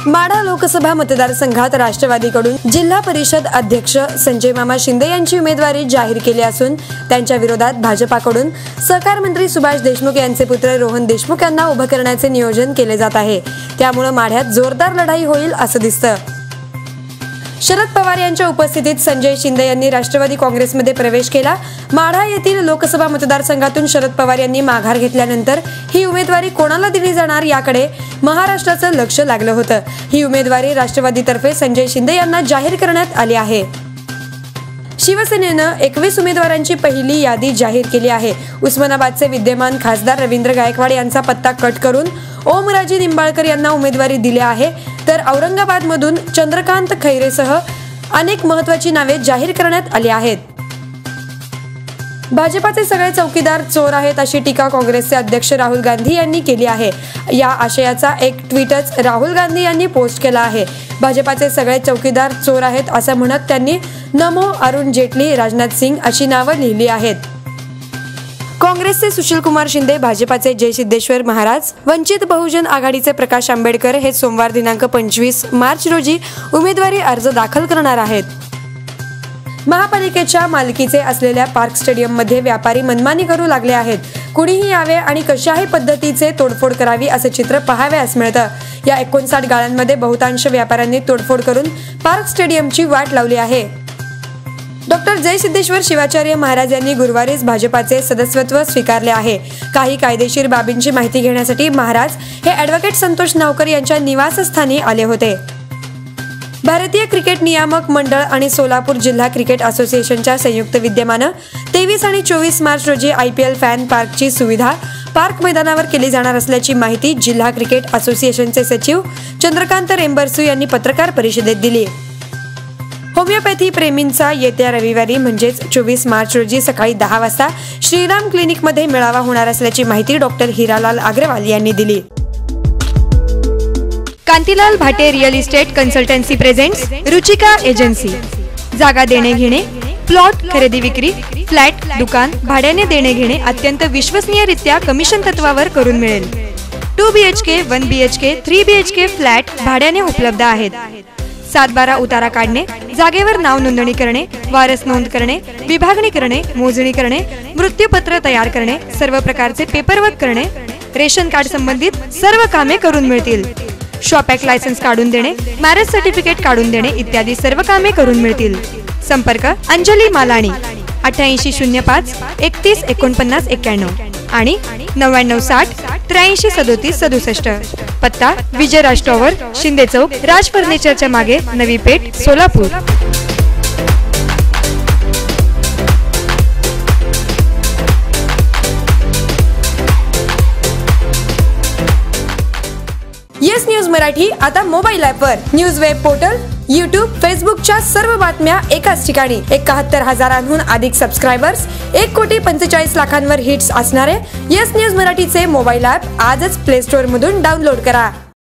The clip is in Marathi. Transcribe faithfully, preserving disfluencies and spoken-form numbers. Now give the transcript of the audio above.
माढा लोकसभा मतदारसंघात राष्ट्रवादीकडून जिल्हा परिषद अध्यक्ष संजय मामा शिंदे यांची उमेदवारी जाहीर केली असून त्यांच्या विरोधात भाजपाकडून सहकार मंत्री सुभाष देशमुख यांचे पुत्र रोहन देशमुख यांना उभं करण्याचे नियोजन केले जात आहे। त्यामुळे माढ्यात जोरदार लढाई होईल असं दिसतं। शरद पवार यांच्या उपस्थितीत संजय शिंदे यांनी राष्ट्रवादी काँग्रेसमध्ये प्रवेश केला। माढा येथील लोकसभा मतदारसंघातून शरद पवार यांनी माघार घेतल्यानंतर ही उमेदवारी कोणाला दिली जाणार याकडे महाराष्ट्राचं लक्ष लागलं होतं। ही उमेदवारी राष्ट्रवादीतर्फे संजय शिंदे यांना जाहीर करण्यात आली आहे। शिवसेनेनं एकवीस उमेदवारांची पहिली यादी जाहीर केली आहे। उस्मानाबादचे विद्यमान खासदार रवींद्र गायकवाड यांचा पत्ता कट करून ओमराजे निंबाळकर यांना उमेदवारी दिली आहे, तर औरंगाबादमधून चंद्रकांत खैरेसह अनेक महत्त्वाची नावे जाहीर करण्यात आली आहेत। भाजपाचे सगळे चौकीदार चोर आहेत अशी टीका काँग्रेसचे अध्यक्ष राहुल गांधी यांनी केली आहे। या आशयाचा एक ट्विटच राहुल गांधी यांनी पोस्ट केला आहे। भाजपाचे सगळे चौकीदार चोर आहेत असं म्हणत त्यांनी नमो अरुण जेटली, राजनाथ सिंग अशी नावं लिहिली आहेत। काँग्रेसचे सुशीलकुमार शिंदे, भाजपाचे जय सिद्धेश्वर महाराज, वंचित बहुजन आघाडीचे प्रकाश आंबेडकर हे सोमवार दिनांक पंचवीस मार्च रोजी उमेदवारी अर्ज दाखल करणार आहेत। महापालिकेच्या मालकीचे असलेल्या पार्क स्टेडियम मध्ये व्यापारी मनमानी करू लागले आहेत। कुणीही यावे आणि कशाही पद्धतीचे तोडफोड करावी असे चित्र पाहावयास मिळतं। या एकोणसाठ गाळ्यांमध्ये बहुतांश व्यापाऱ्यांनी तोडफोड करून पार्क स्टेडियमची वाट लावली आहे। डॉक्टर जय सिद्धेश्वर शिवाचार्य महाराज यांनी गुरुवारीच भाजपाचे सदस्यत्व स्वीकारले आहे। काही कायदेशीर बाबींची माहिती घेण्यासाठी महाराज हे ॲडव्होकेट संतोष नावकर यांच्या निवासस्थानी आले होते। भारतीय क्रिकेट नियामक मंडळ आणि सोलापूर जिल्हा क्रिकेट असोसिएशनच्या संयुक्त विद्यमानं तेवीस आणि चोवीस मार्च रोजी आय पी एल फॅन पार्कची सुविधा पार्क मैदानावर केली जाणार असल्याची माहिती जिल्हा क्रिकेट असोसिएशनचे सचिव चंद्रकांत रेंबरसू यांनी पत्रकार परिषदेत दिली। होमिओपॅथी प्रेमींचा येत्या रविवारी म्हणजेच चोवीस मार्च रोजी सकाळी दहा वाजता श्रीराम क्लिनिक मध्ये मेळावा होणार असल्याची माहिती डॉक्टर हिरालाल अग्रवाल यांनी दिली। Kantilal Bhate real estate consultancy presents Ruchika agency. जागा देणे घेणे, प्लॉट खरेदी विक्री, फ्लॅट, दुकान भाड्याने देणे घेणे अत्यंत विश्वसनीयरित्या कमिशन तत्वावर करून मिळेल। Two B H K, one B H K, three B H K flat भाड्याने उपलब्ध आहेत। सात बारा उतारा काढणे, जागेवर नाव नोंदणी करणे, वारस नोंद करणे, विभागणी करणे, मोजणी करणे, मृत्यूपत्र तयार करणे, सर्व प्रकारचे पेपरवर्क करणे, रेशन कार्ड संबंधित सर्व कामे करून मिळतील। शॉप ॲक्ट लायसन्स काढून देणे, मॅरेज सर्टिफिकेट काढून देणे इत्यादी सर्व कामे करून मिळतील। संपर्क अंजली मालाणी, अठ्ठ्याऐंशी शून्य पाच एकतीस एकोणपन्नास एक्क्याण्णव आणि नव्याण्णव साठ त्र्याऐंशी सदोतीस सदुसष्ट। पत्ता विजयराज टॉवर, शिंदे चौक, राज फर्निचरच्या मागे, नवी पेठ, सोलापूर। येस न्यूज मराठी आता मोबाईल ॲपवर, न्यूज वेब पोर्टल, यूट्यूब, फेसबुकच्या सर्व बातम्या एकाच ठिकाणी। एकाहत्तर हजारांहून अधिक सबस्क्रायबर्स, एक कोटी पंचेचाळीस लाखांवर हिट्स असणारे येस न्यूज मराठीचे मोबाईल ॲप आजच प्ले स्टोअर मधून डाउनलोड करा।